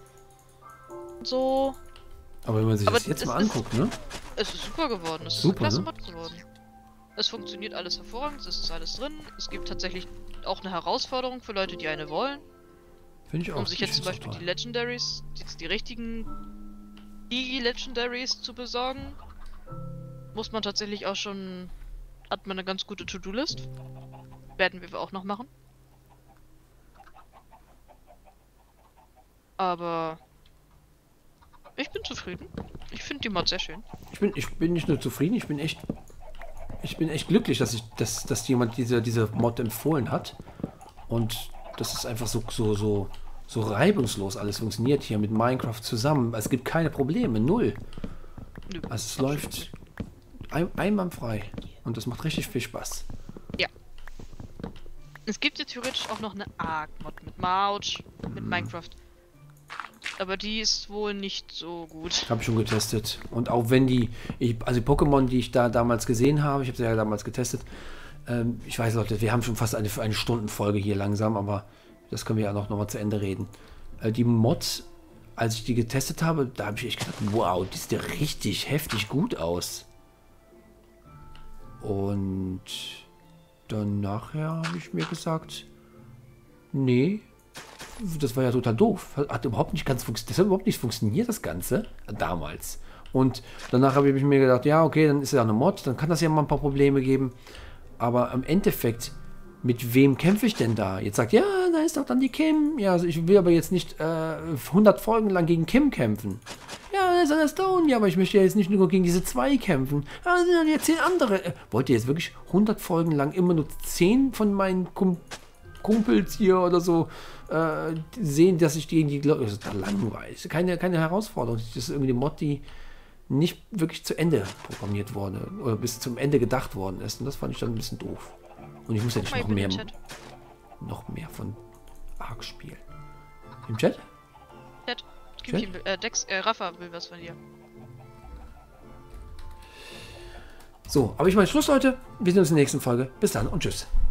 So. Aber wenn man sich Aber das jetzt es mal ist- anguckt, ne? Es ist super geworden, es Super, ist ne? eine klasse Mod geworden. Es funktioniert alles hervorragend, es ist alles drin. Es gibt tatsächlich auch eine Herausforderung für Leute, die eine wollen. Finde ich auch. Um sich ich jetzt zum find's Beispiel auch die toll. Legendaries, die, die richtigen Digi-Legendaries zu besorgen, muss man tatsächlich auch schon, hat man eine ganz gute To-Do-List. Werden wir auch noch machen. Aber ich bin zufrieden. Ich finde die Mod sehr schön. Ich bin, ich bin nicht nur zufrieden, ich bin echt, ich bin echt glücklich, dass ich, dass, dass jemand diese, diese Mod empfohlen hat. Und das ist einfach so, so, so, so reibungslos alles funktioniert hier mit Minecraft zusammen. Es gibt keine Probleme, null. Nö, Also es absolut läuft nicht. ein, einwandfrei. Und das macht richtig viel Spaß. Es gibt ja theoretisch auch noch eine Ark-Mod mit Mouch, mit Mhm. Minecraft. Aber die ist wohl nicht so gut. Habe ich schon getestet. Und auch wenn die, ich, also die Pokémon, die ich da damals gesehen habe, ich habe sie ja damals getestet. Ähm, ich weiß, Leute, wir haben schon fast eine, eine Stundenfolge hier langsam, aber das können wir ja noch, noch mal zu Ende reden. Äh, die Mod, als ich die getestet habe, da habe ich echt gedacht, wow, die sieht ja richtig heftig gut aus. Und dann nachher habe ich mir gesagt, nee, das war ja total doof. Hat überhaupt nicht ganz funktioniert. Das hat überhaupt nicht funktioniert, das Ganze, damals. Und danach habe ich mir gedacht, ja, okay, dann ist ja eine Mod, dann kann das ja mal ein paar Probleme geben. Aber im Endeffekt, mit wem kämpfe ich denn da? Jetzt sagt, ja, da ist doch dann die Kim. Ja, also ich will aber jetzt nicht äh, hundert Folgen lang gegen Kim kämpfen. Ja, da ist eine Stone. Ja, aber ich möchte ja jetzt nicht nur gegen diese zwei kämpfen. Ja, da sind ja jetzt zehn andere. Äh, wollt ihr jetzt wirklich hundert Folgen lang immer nur zehn von meinen Kum Kumpels hier oder so äh, sehen, dass ich gegen die Leute... Das ist doch langweilig. Keine, keine Herausforderung. Das ist irgendwie eine Mod, die nicht wirklich zu Ende programmiert wurde oder bis zum Ende gedacht worden ist. Und das fand ich dann ein bisschen doof. Und ich muss ja nicht Mal noch eben mehr, im Chat. noch mehr von Ark spielen. Im Chat? Chat. Kimchen will, äh, Dex, äh, Rafa will was von dir. So, aber ich meine Schluss, Leute. Wir sehen uns in der nächsten Folge. Bis dann und tschüss.